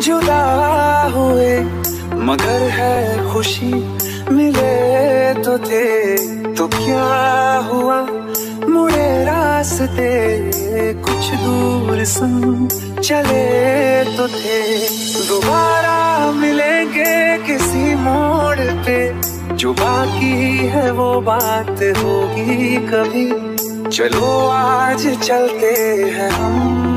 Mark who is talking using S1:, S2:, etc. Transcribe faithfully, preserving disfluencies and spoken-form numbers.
S1: जुदा हुए मगर है खुशी मिले तो थे। तो क्या हुआ मुड़े रास्ते कुछ दूर संग चले तो थे। दोबारा मिलेंगे किसी मोड़ पे, जो बाकी है वो बात होगी कभी। चलो आज चलते हैं हम